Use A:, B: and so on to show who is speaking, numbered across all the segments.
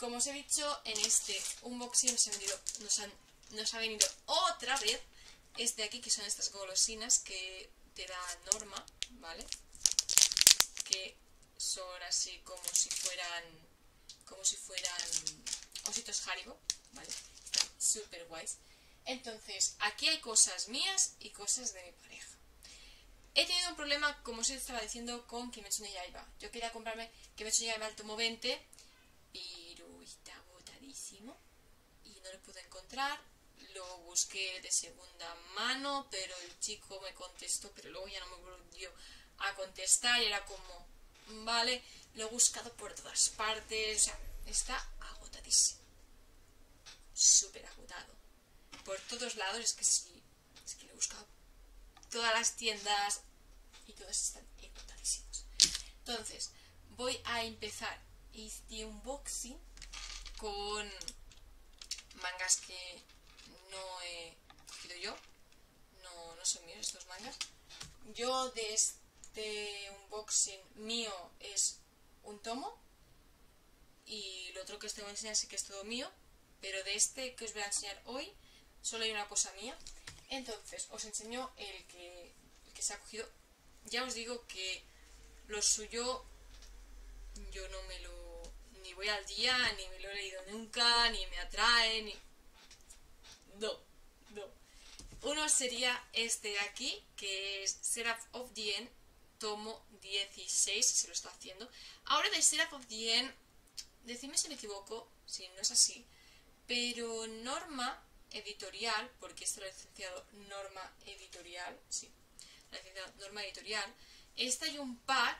A: como os he dicho, en este unboxing nos ha venido otra vez este de aquí, que son estas golosinas que te da Norma, ¿vale? Que son así como si fueran ositos Haribo, ¿vale? Están súper guays. Entonces, aquí hay cosas mías y cosas de mi pareja. He tenido un problema, como os estaba diciendo, con Kimetsu no Yaiba. Yo quería comprarme Kimetsu no Yaiba al tomo 20, pero está agotadísimo y no lo pude encontrar. Lo busqué de segunda mano, pero el chico me contestó, pero luego ya no me volvió a contestar y era como, vale, lo he buscado por todas partes, o sea, está agotadísimo. Súper agotado. Por todos lados, es que lo he buscado todas las tiendas y todas están agotadísimas. Entonces, voy a empezar este unboxing con mangas que no he cogido yo, no son míos estos mangas. Yo de este unboxing mío es un tomo y lo otro que os tengo que enseñar sí que es todo mío, pero de este que os voy a enseñar hoy solo hay una cosa mía. Entonces os enseño el que se ha cogido. Ya os digo que lo suyo yo no me lo ni voy al día, ni me lo he leído nunca, ni me atrae, ni... No. Uno sería este de aquí, que es Seraph of the End, tomo 16, se lo está haciendo. Ahora de Seraph of the End, decidme si me equivoco, si no es así, pero Norma Editorial, porque esto lo ha licenciado Norma Editorial, sí, la licenciado Norma Editorial, esta hay un pack,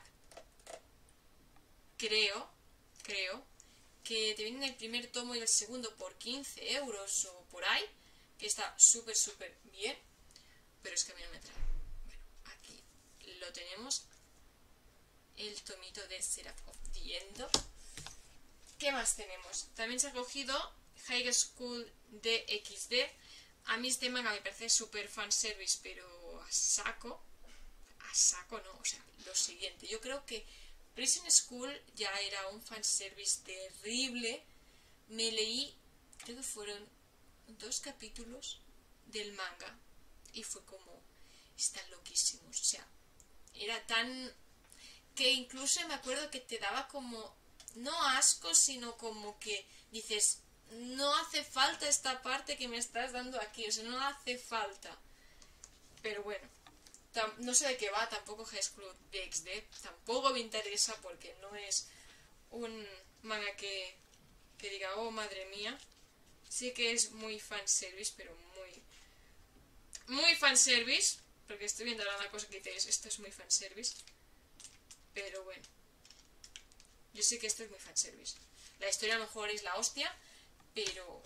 A: creo, que te vienen el primer tomo y el segundo por 15 euros o por ahí, que está súper bien, pero es que a mí no me trae. Bueno, aquí lo tenemos, el tomito de Seraph of the End. ¿Qué más tenemos? También se ha cogido High School DxD. A mí este manga me parece súper fanservice, pero a saco no, o sea, lo siguiente, yo creo que Prison School ya era un fanservice terrible. Me leí, creo que fueron 2 capítulos del manga y fue como, están loquísimos, o sea, era tan... que incluso me acuerdo que te daba como, no asco, sino como que dices, no hace falta esta parte que me estás dando aquí, o sea, no hace falta. Pero bueno, no sé de qué va, tampoco High School DxD, tampoco me interesa porque no es un manga que diga, oh madre mía. Sí que es muy fanservice, pero muy fanservice, porque estoy viendo ahora una cosa que dices, esto es muy fanservice. Pero bueno, yo sé que esto es muy fanservice. La historia a lo mejor es la hostia, pero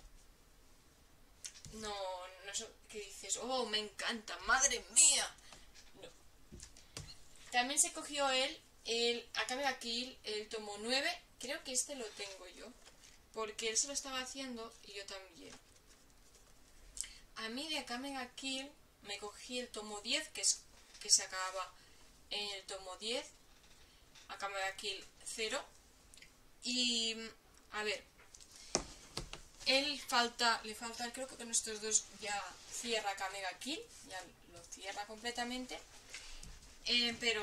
A: no es que dices, oh, me encanta, madre mía. No. También se cogió el Akame ga Kill, el tomo 9. Creo que este lo tengo yo, porque él se lo estaba haciendo y yo también. A mí de Akame ga Kill me cogí el tomo 10, que se acababa en el tomo 10. Akame ga Kill 0. Y a ver, le falta, creo que con estos dos ya cierra Akame ga Kill, ya lo cierra completamente. Pero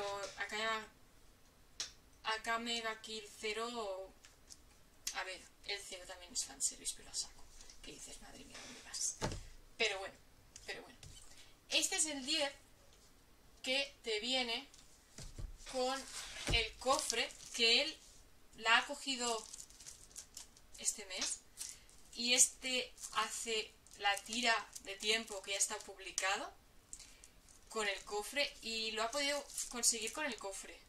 A: Akame ga Kill 0, a ver, el 0 también es fanservice, pero a saco. Que dices, madre mía, ¿dónde vas? Pero bueno. Este es el 10 que te viene con el cofre, que él la ha cogido este mes. Y este hace la tira de tiempo que ya está publicado con el cofre. Y lo ha podido conseguir con el cofre.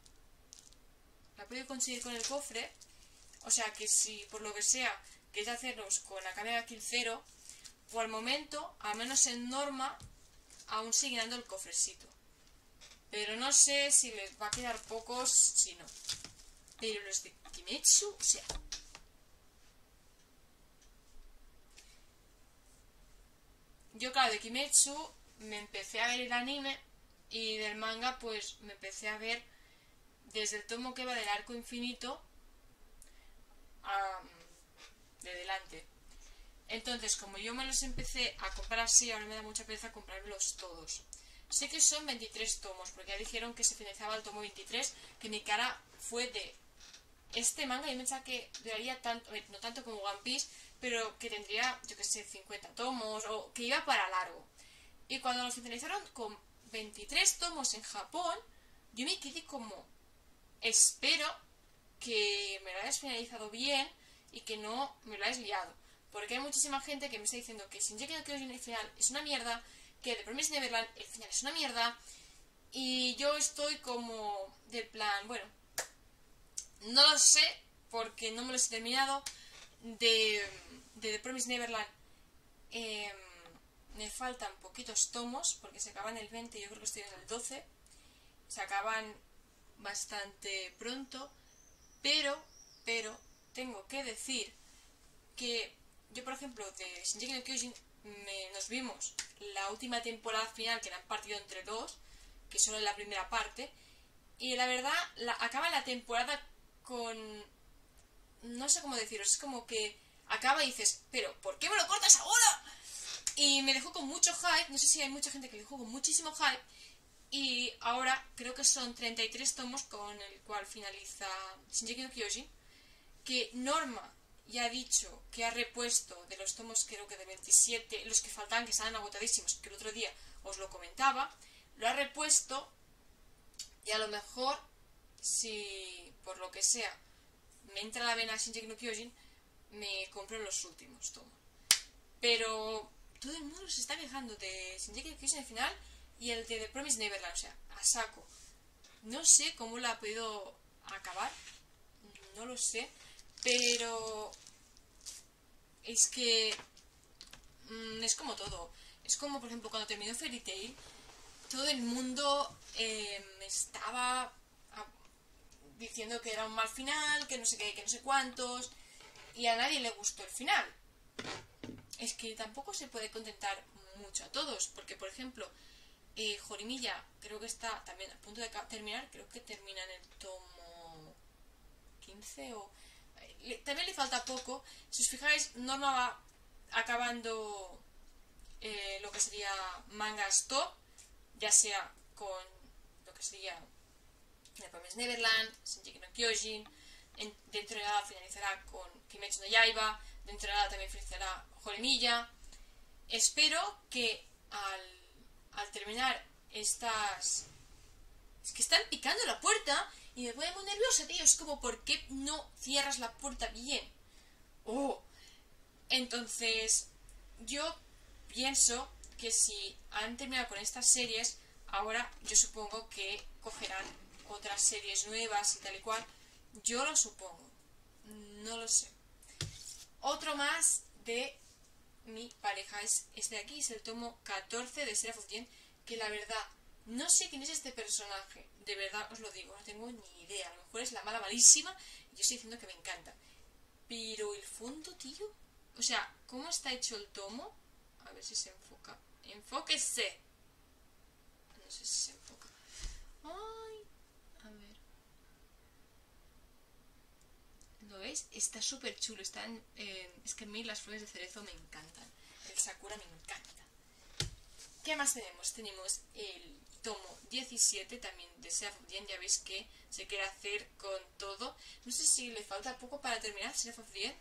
A: O sea que si por lo que sea queréis hacerlos con Akame ga Kill 0, por el momento, al menos en Norma, aún sigue dando el cofrecito. Pero no sé si les va a quedar pocos, si no. Pero los de Kimetsu, o sea... Yo, claro, de Kimetsu me empecé a ver el anime y del manga pues me empecé a ver desde el tomo que va del arco infinito de delante. Entonces, como yo me los empecé a comprar así, ahora me da mucha pereza comprarlos todos. Sé que son 23 tomos, porque ya dijeron que se finalizaba el tomo 23, que mi cara fue de este manga. Yo pensaba que duraría tanto, no tanto como One Piece, pero que tendría, yo que sé, 50 tomos, o que iba para largo. Y cuando lo finalizaron con 23 tomos en Japón, yo me quedé como, espero que me lo hayas finalizado bien y que no me lo hayas liado. Porque hay muchísima gente que me está diciendo que Shingeki no Kyojin el final es una mierda, que The Promised Neverland el final es una mierda, y yo estoy como del plan, bueno, no lo sé porque no me los he terminado. De The Promised Neverland me faltan poquitos tomos porque se acaban el 20, yo creo que estoy en el 12, se acaban bastante pronto, pero tengo que decir que yo, por ejemplo, de Shingeki no Kyojin nos vimos la última temporada final, que la han partido entre dos, que solo es la primera parte, y la verdad acaba la temporada con, no sé cómo deciros, es como que acaba y dices, pero ¿por qué me lo cortas ahora? Y me dejó con mucho hype, no sé si hay mucha gente que le dejó con muchísimo hype, y ahora creo que son 33 tomos con el cual finaliza Shingeki no Kyojin, que Norma ya ha dicho que ha repuesto de los tomos, creo que de 27, los que faltaban, que estaban agotadísimos, que el otro día os lo comentaba, lo ha repuesto, y a lo mejor, si por lo que sea me entra la vena Shingeki no Kyojin, me compro los últimos tomos. Pero todo el mundo se está quejando de Shingeki no Kyojin al final y el de The Promised Neverland, o sea, a saco. No sé cómo lo ha podido acabar, no lo sé, pero es que es como todo. Es como, por ejemplo, cuando terminó Fairy Tail, todo el mundo estaba diciendo que era un mal final, que no sé qué, que no sé cuántos, y a nadie le gustó el final. Es que tampoco se puede contentar mucho a todos, porque, por ejemplo, Jorimilla creo que está también a punto de terminar, creo que termina en el tomo 15 o... también le falta poco. Si os fijáis, Norma va acabando lo que sería mangas top, ya sea con lo que sería The Promised Neverland, Shingeki no Kyojin, dentro de nada finalizará con Kimetsu no Yaiba, dentro de nada también finalizará Jorimilla. Espero que al terminar estas... Es que están picando la puerta y me pone muy nerviosa, tío. Es como, ¿por qué no cierras la puerta bien? Oh. Entonces, yo pienso que si han terminado con estas series, ahora yo supongo que cogerán otras series nuevas y tal y cual. Yo lo supongo. No lo sé. Otro más de mi pareja es este de aquí, es el tomo 14 de Seraph of the End, que la verdad, no sé quién es este personaje, de verdad os lo digo, no tengo ni idea, a lo mejor es la mala malísima, y yo estoy diciendo que me encanta. Pero el fondo, tío, o sea, ¿cómo está hecho el tomo? A ver si se enfoca. ¡Enfóquese! No sé si se enfoca. ¡Ay! A ver. ¿Lo veis? Está súper chulo. Es que a mí las flores de cerezo me encantan. El sakura me encanta. ¿Qué más tenemos? Tenemos el tomo 17 también de Seraph of the End. Ya veis que se quiere hacer con todo. No sé si le falta poco para terminar Seraph of the End,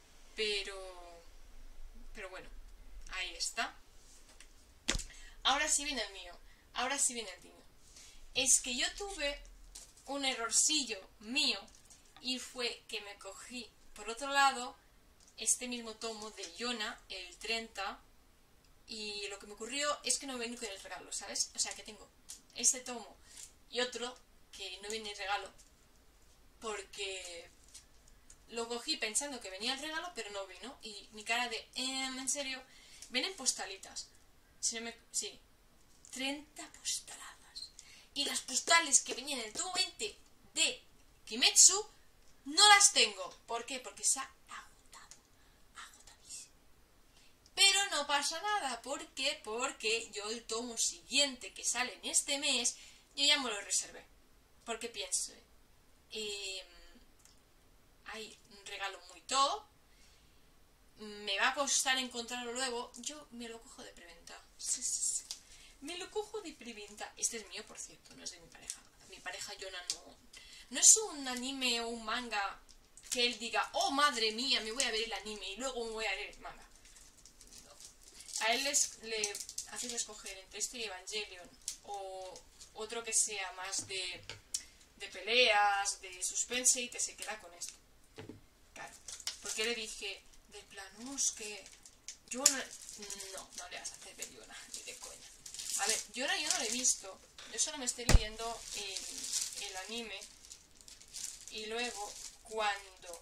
A: pero bueno, ahí está. Ahora sí viene el mío. Ahora sí viene el mío. Es que yo tuve un errorcillo mío, y fue que me cogí, por otro lado, este mismo tomo de Yona, el 30, y lo que me ocurrió es que no venía con el regalo, ¿sabes? O sea, que tengo este tomo y otro que no viene el regalo, porque lo cogí pensando que venía el regalo, pero no vino, y mi cara de, ¿en serio? Vienen postalitas. Sí, 30 postaladas. Y las postales que venían en el tomo 20 de Kimetsu no las tengo. ¿Por qué? Porque se ha agotado. Agotadísimo. Pero no pasa nada. ¿Por qué? Porque yo el tomo siguiente que sale en este mes, yo ya me lo reservé. Porque pienso, hay un regalo muy top. me va a costar encontrarlo luego, yo me lo cojo de preventa. Sí, sí, sí. Me lo cojo de preventa. Este es mío, por cierto, no es de mi pareja. Mi pareja Jonah no es un anime o un manga que él diga, oh madre mía, me voy a ver el anime y luego me voy a leer el manga. No. A él le haces escoger entre este y Evangelion o otro que sea más de peleas, de suspense y que se queda con esto. Claro, porque le dije, del plan, no, es que Jonah... No le vas a hacer ver Jonah, ni de coña. A ver, Jonah yo no lo he visto, yo solo me estoy leyendo el anime y luego cuando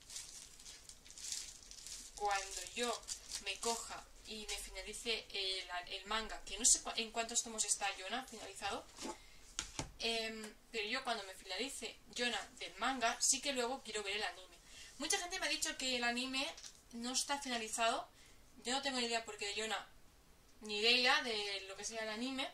A: yo me coja y me finalice el manga, que no sé en cuántos tomos está Jonah finalizado, pero yo cuando me finalice Jonah del manga, sí que luego quiero ver el anime. Mucha gente me ha dicho que el anime no está finalizado. Yo no tengo ni idea porque Jonah, ni idea de lo que sea el anime.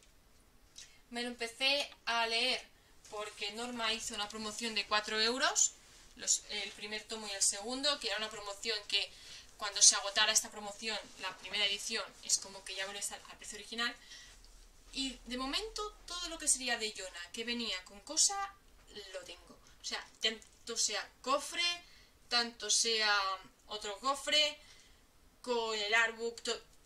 A: Me lo empecé a leer porque Norma hizo una promoción de 4 euros, el primer tomo y el segundo, que era una promoción que cuando se agotara esta promoción, la primera edición, es como que ya vuelve a estar al precio original. Y de momento todo lo que sería de Jonah, que venía con cosa, lo tengo. O sea, tanto sea cofre, tanto sea otro cofre, con el artbook,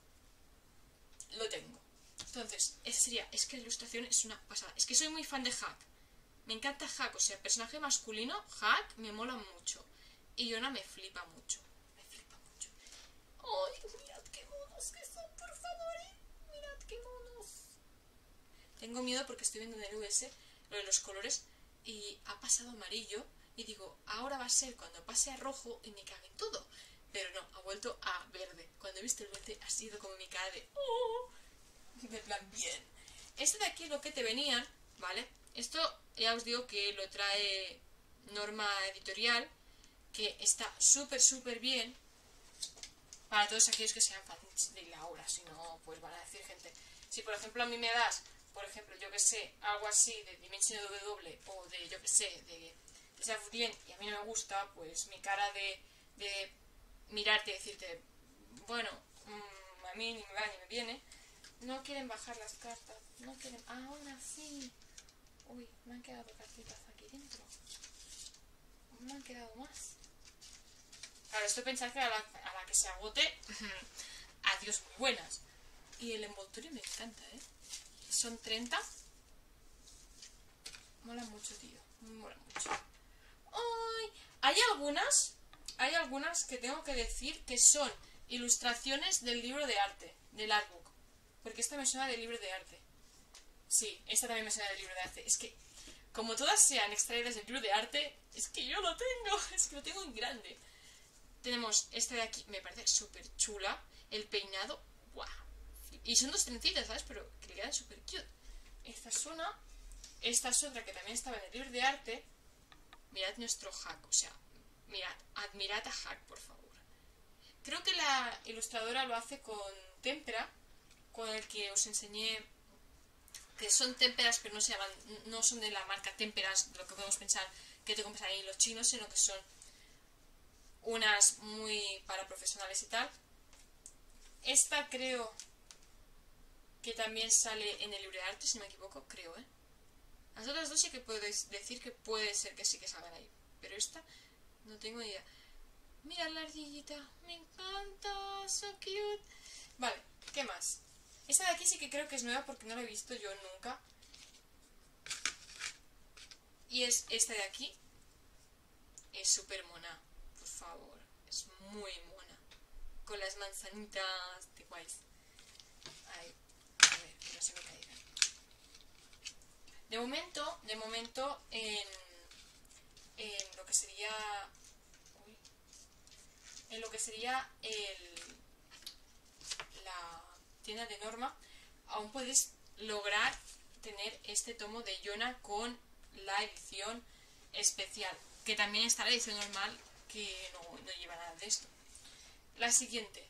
A: lo tengo. Entonces, es que la ilustración es una pasada. Es que soy muy fan de Hack. Me encanta Hack, o sea, personaje masculino, Hack me mola mucho. Y Jonah me flipa mucho. Me flipa mucho. ¡Ay, mirad qué monos que son, por favor! Mirad qué monos. Tengo miedo porque estoy viendo en el US lo de los colores y ha pasado amarillo y digo, ahora va a ser cuando pase a rojo y me cague en todo. Pero no, ha vuelto a verde. Cuando he visto el verde ha sido como mi cara de ¡oh! De plan, bien. Este de aquí es lo que te venían, ¿vale? Esto ya os digo que lo trae Norma Editorial, que está súper bien para todos aquellos que sean fans de la obra. Si no, pues van a decir gente. Si por ejemplo a mí me das, por ejemplo, yo que sé, algo así de Dimension W o de, yo que sé, de Safurien y a mí no me gusta, pues mi cara de mirarte y decirte, bueno, a mí ni me va ni me viene. No quieren bajar las cartas, no quieren... Ahora sí. Uy, me han quedado cartitas aquí dentro. Me han quedado más. Claro, esto pensar que a la que se agote, adiós muy buenas. Y el envoltorio me encanta, ¿eh? Son 30. Mola mucho, tío. Mola mucho. ¡Ay! Hay algunas que tengo que decir que son ilustraciones del libro de arte, del artbook. Porque esta me suena del libro de arte. Sí, esta también me suena del libro de arte. Es que, como todas sean extraídas del libro de arte, es que yo lo tengo. Es que lo tengo en grande. Tenemos esta de aquí, me parece súper chula. El peinado, ¡guau! Y son dos trencitas, ¿sabes? Pero que le quedan súper cute. Esta es una. Esta es otra que también estaba en el libro de arte. Mirad nuestro Hack, o sea, mirad, admirad a Hack, por favor. Creo que la ilustradora lo hace con témpera, con el que os enseñé, que son témperas, pero no son de la marca témperas, lo que podemos pensar que te compras ahí los chinos, sino que son unas muy para profesionales y tal. Esta creo que también sale en el libro de arte, si no me equivoco, creo, ¿eh? Las otras dos sí que podéis decir que puede ser que sí que salgan ahí, pero esta no tengo ni idea. Mira la ardillita, me encanta, so cute. Vale, ¿qué más? Esta de aquí sí que creo que es nueva porque no la he visto yo nunca. Y es esta de aquí. Es súper mona, por favor. Es muy mona. Con las manzanitas de guays. Ahí, a ver, que no se me caiga. De momento, en lo que sería... Uy, en lo que sería la tienda de Norma, aún puedes lograr tener este tomo de Jonah con la edición especial, que también está la edición normal, que no lleva nada de esto. La siguiente.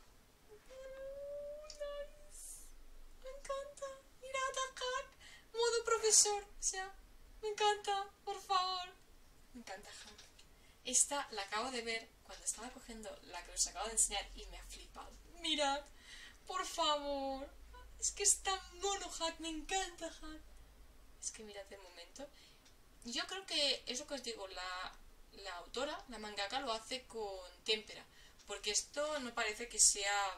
A: Nice. Me encanta. Mirad a Hack. Modo profesor. O sea, me encanta. Por favor. Me encanta Hack. Esta la acabo de ver cuando estaba cogiendo la que os acabo de enseñar y me ha flipado. Mirad, por favor. Es que es tan mono, Hack, me encanta, Hack. Es que mirad de momento. Yo creo que es lo que os digo, la autora, la mangaka, lo hace con témpera. Porque esto no parece que sea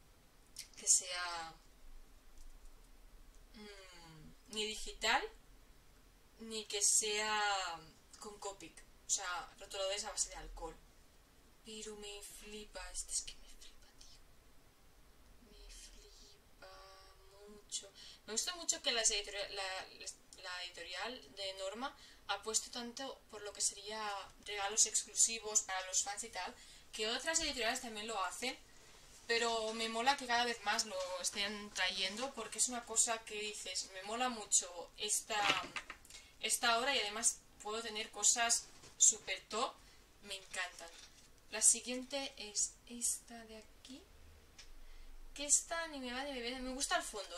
A: ni digital ni que sea con Copic, o sea, rotuladores a base de alcohol. Pero me flipa, es que me flipa, tío. Me flipa mucho. Me gusta mucho que la editorial de Norma ha puesto tanto por lo que sería regalos exclusivos para los fans y tal, que otras editoriales también lo hacen, pero me mola que cada vez más lo estén trayendo porque es una cosa que dices, me mola mucho esta obra y además puedo tener cosas super top, me encantan. La siguiente es esta de aquí, que esta ni me va ni me viene, me gusta el fondo,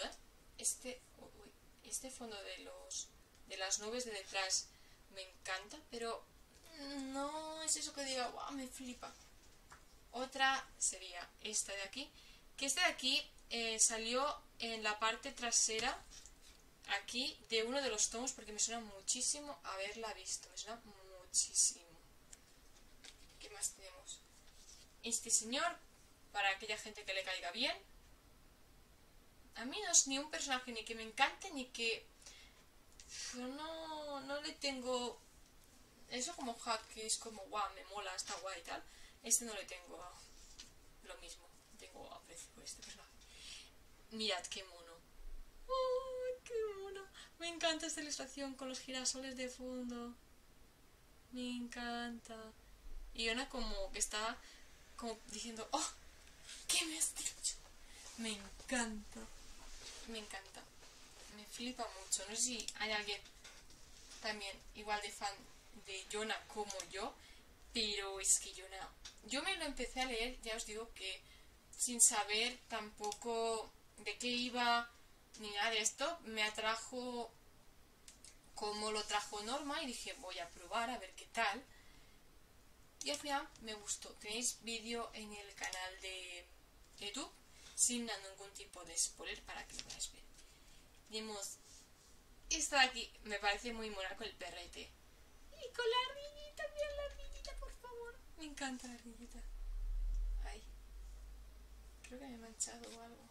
A: este fondo de las nubes de detrás me encanta, pero no es eso que diga, wow, me flipa. Otra sería esta de aquí, que esta de aquí salió en la parte trasera aquí de uno de los tomos porque me suena muchísimo haberla visto, me suena muchísimo. ¿Qué más tenemos? Este señor, para aquella gente que le caiga bien. A mí no es ni un personaje ni que me encante ni que no le tengo eso como Hack, que es como guau, me mola, está guay y tal. Este no le tengo lo mismo, tengo aprecio por este personaje. Mirad qué mono. ¡Oh, qué mono! Me encanta esta ilustración con los girasoles de fondo. Me encanta. Y Ona como que está como diciendo, ¡oh! ¿Qué me has dicho? Me encanta. Me encanta. Me flipa mucho. No sé si hay alguien también igual de fan de Yona como yo, pero es que yo me lo empecé a leer, ya os digo que sin saber tampoco de qué iba ni nada de esto, me atrajo como lo trajo Norma y dije voy a probar a ver qué tal y al final me gustó. Tenéis vídeo en el canal de YouTube sin ningún tipo de spoiler para que lo podáis ver. Tenemos esta de aquí, me parece muy mona con el perrete y con la ardillita, mira la ardillita, por favor, me encanta la ardillita. Ay, creo que me he manchado o algo.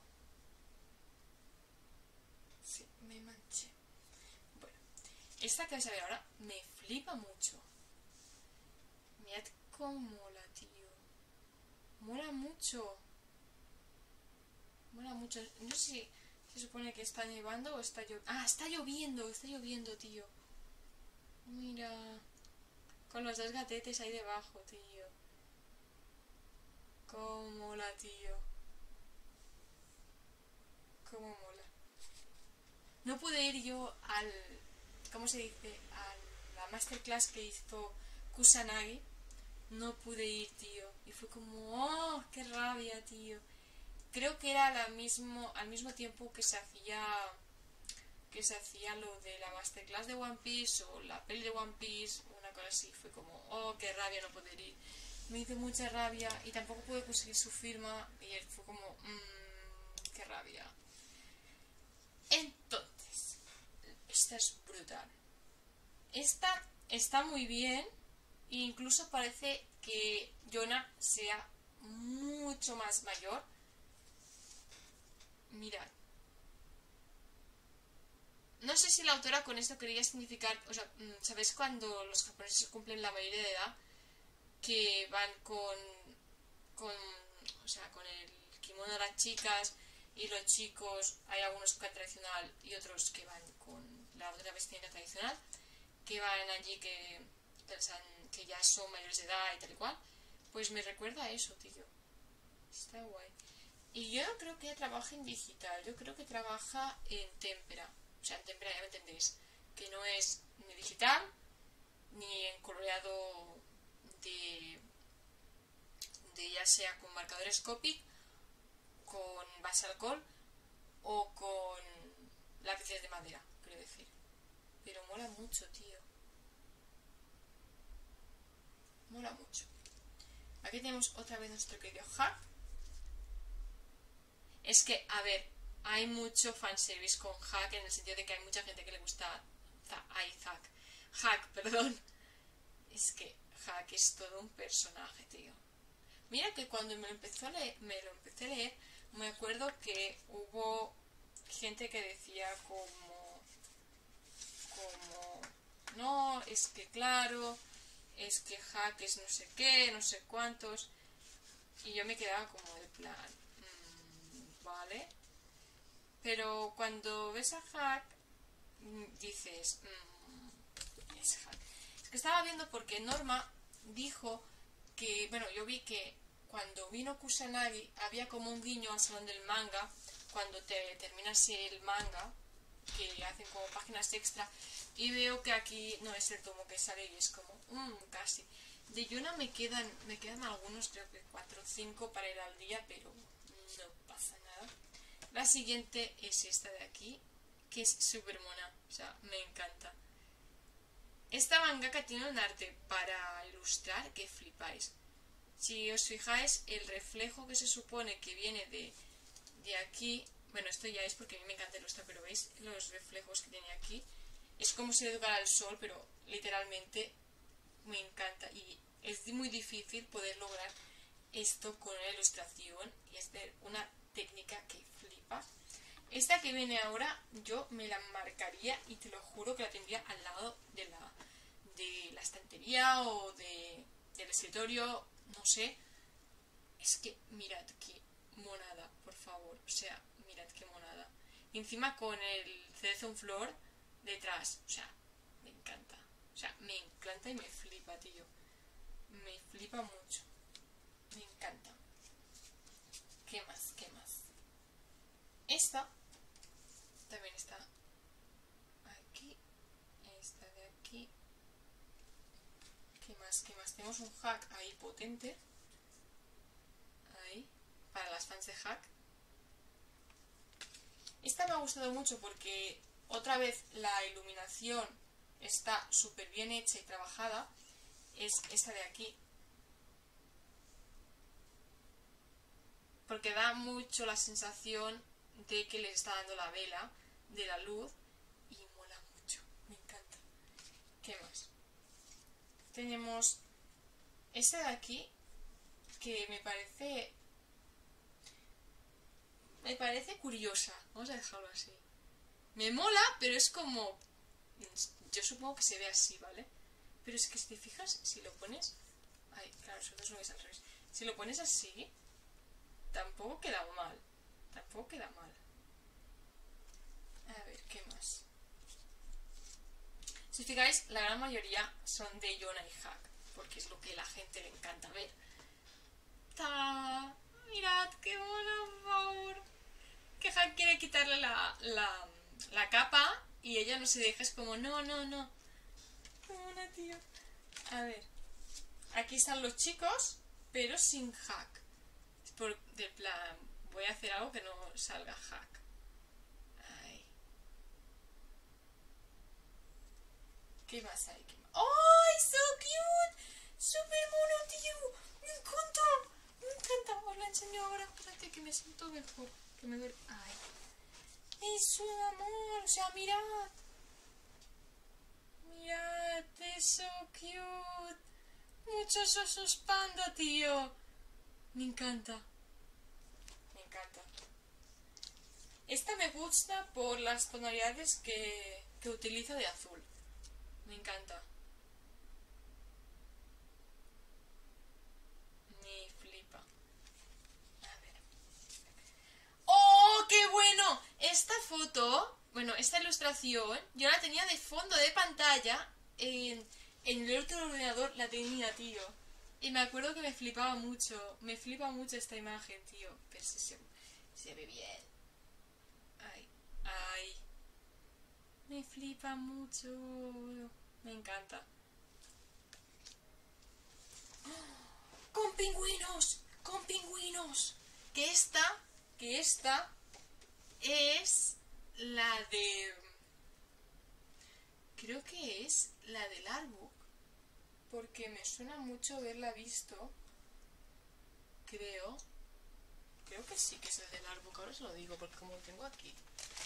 A: Sí, me manché. Bueno, esta que vais a ver ahora me flipa mucho. Mirad cómo mola, tío. Mola mucho. Mola mucho. No sé si se supone que está nevando o está lloviendo. Ah, está lloviendo, tío. Mira. Con los dos gatetes ahí debajo, tío. Cómo mola, tío. Cómo mola. No pude ir yo al... ¿Cómo se dice? A la masterclass que hizo Kusanagi. No pude ir, tío. Y fue como... ¡Oh! ¡Qué rabia, tío! Creo que era al mismo tiempo que se hacía lo de la masterclass de One Piece o la peli de One Piece, una cosa así. Fue como... ¡Oh! ¡Qué rabia no poder ir! Me hizo mucha rabia y tampoco pude conseguir su firma. Y él fue como... ¡Qué rabia! Entonces, esta es brutal. Esta está muy bien e incluso parece que Yona sea mucho más mayor. Mirad. No sé si la autora con esto quería significar, o sea, ¿sabéis cuando los japoneses cumplen la mayoría de edad? Que van o sea, con el kimono de las chicas y los chicos, hay algunos que van tradicional y otros que van con la otra vestimenta tradicional, que van allí que ya son mayores de edad y tal y cual. Pues me recuerda a eso, tío. Está guay. Y yo no creo que ella trabaje en digital, yo creo que trabaja en témpera. O sea, en témpera ya me entendéis. Que no es ni digital, ni en coloreado de ya sea con marcadores Copic, con base alcohol o con lápices de madera, quiero decir. Pero mola mucho, tío. Mola mucho. Aquí tenemos otra vez nuestro querido Hack. Es que, a ver, hay mucho fanservice con Hack en el sentido de que hay mucha gente que le gusta... Hack, perdón. Es que Hack es todo un personaje, tío. Mira que cuando me lo empecé a leer, me acuerdo que hubo gente que decía como no, es que claro, es que Hack es no sé qué, no sé cuántos, y yo me quedaba como de plan, vale, pero cuando ves a Hack dices, es Hack. Es que estaba viendo porque Norma dijo que, bueno, yo vi que cuando vino Kusanagi había como un guiño al salón del manga, cuando te terminas el manga, que hacen como páginas extra, y veo que aquí no es el tomo que sale y es como, casi. De Yuna me quedan algunos, creo que 4 o 5 para ir al día, pero no pasa nada. La siguiente es esta de aquí, que es súper mona, o sea, me encanta. Esta mangaka tiene un arte para ilustrar que flipáis. Si os fijáis, el reflejo que se supone que viene de aquí, bueno, esto ya es porque a mí me encanta ilustrar, pero veis los reflejos que tiene aquí, es como si educara el sol, pero literalmente me encanta y es muy difícil poder lograr esto con una ilustración y es una técnica que flipa. Esta que viene ahora yo me la marcaría y te lo juro que la tendría al lado de la estantería o del escritorio, no sé. Es que mirad qué monada, por favor, o sea, mirad qué monada. Y encima con el cerezo en flor detrás, o sea, me encanta. O sea, me encanta y me flipa, tío. Me flipa mucho. Me encanta. ¿Qué más? ¿Qué más? Esta también está aquí. Esta de aquí. ¿Qué más? ¿Qué más? Tenemos un Hack ahí potente. Ahí. Para las fans de Hack. Esta me ha gustado mucho porque otra vez la iluminación está súper bien hecha y trabajada. Es esta de aquí. Porque da mucho la sensación de que le está dando la vela de la luz y mola mucho. Me encanta. ¿Qué más? Tenemos esta de aquí que me parece curiosa. Vamos a dejarlo así. Me mola, pero es como... Yo supongo que se ve así, ¿vale? Pero es que si te fijas, si lo pones... Ay, claro, nosotros lo ves al revés. Si lo pones así, tampoco queda mal. Tampoco queda mal. A ver, ¿qué más? Si os fijáis, la gran mayoría son de Yona y Hack, porque es lo que a la gente le encanta ver. ¡Ta! Mirad, qué mono, por favor. Que Hack quiere quitarle la capa y ella no se deja, es como, no, no, no. Qué mona, tío. A ver. Aquí están los chicos, pero sin Hack. Es por, de plan, voy a hacer algo que no salga Hack. Ay. ¿Qué más hay? ¿Qué más? ¡Oh, so cute! ¡Súper mono, tío! ¡Me encanta! ¡Me encanta! Os lo enseño ahora. Espérate que me siento mejor. Que me duele. ¡Ay! ¡Es un amor! O sea, mirad. Mirad, es so cute. Muchos osos panda, tío. Me encanta. Me encanta. Esta me gusta por las tonalidades que utiliza de azul. Me encanta. Me flipa. A ver. ¡Oh, qué bueno! Esta foto, bueno, esta ilustración, yo la tenía de fondo de pantalla en el otro ordenador, la tenía, tío. Y me acuerdo que me flipaba mucho. Me flipa mucho esta imagen, tío. Pero se ve bien. Ay, ay. Me flipa mucho. Me encanta. ¡Oh! ¡Con pingüinos! ¡Con pingüinos! Que esta es la de... Creo que es la del artbook. porque me suena mucho haberla visto. Creo que sí que es el del álbum, que ahora os lo digo, porque como lo tengo aquí.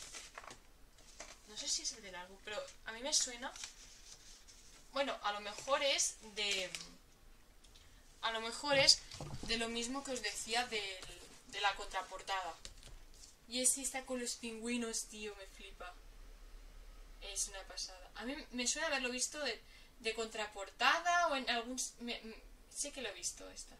A: No sé si es el del álbum, pero a mí me suena... Bueno, a lo mejor es de... A lo mejor es de lo mismo que os decía de la contraportada. Y ese está con los pingüinos, tío, me flipa. Es una pasada. A mí me suena haberlo visto de contraportada o en algún... sé que lo he visto esta.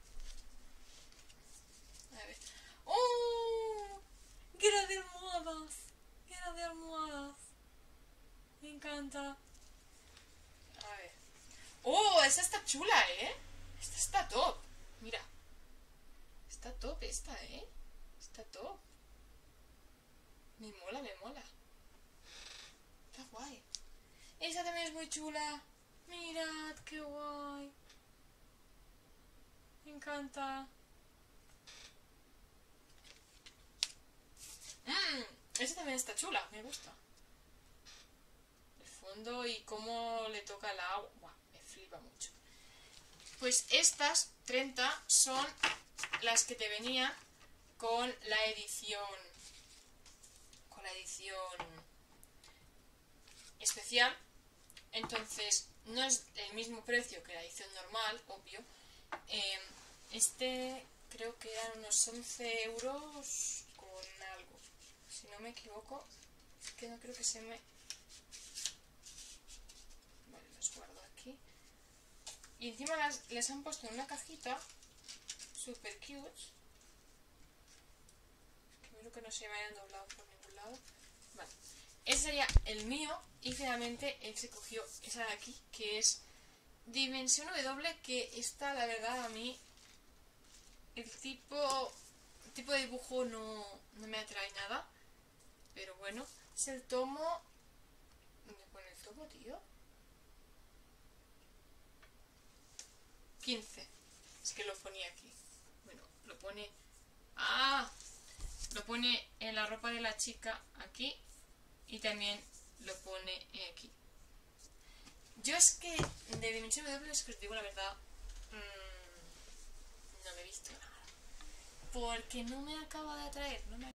A: A ver. ¡Oh! ¡Guerra de almohadas! ¡Guerra de almohadas! Me encanta. A ver. ¡Oh! Esta está chula, ¿eh? Esta está top. Mira. Está top esta, ¿eh? Está top. Me mola, me mola. Está guay. Esta también es muy chula. Mirad, qué guay. Me encanta. Esta también está chula, me gusta. El fondo y cómo le toca el agua. Buah, me flipa mucho. Pues estas 30 son las que te venían con la edición. Con la edición especial. Entonces no es el mismo precio que la edición normal, obvio. Este creo que eran unos 11 euros con algo. Si no me equivoco, es que no creo que se me... Vale, los guardo aquí. Y encima les han puesto en una cajita super cute. Espero que no se me hayan doblado por ningún lado. Vale. Ese sería el mío. Y finalmente él se cogió esa de aquí, que es Dimensión W, que esta, la verdad, a mí el tipo de dibujo no me atrae nada. Pero bueno, es el tomo... ¿Dónde pone el tomo, tío? 15. Es que lo ponía aquí. Bueno, lo pone... ¡Ah! Lo pone en la ropa de la chica aquí. Y también lo pone aquí. Yo es que de Dimensión W, es que os digo la verdad, no me he visto nada. Porque no me acaba de atraer. No me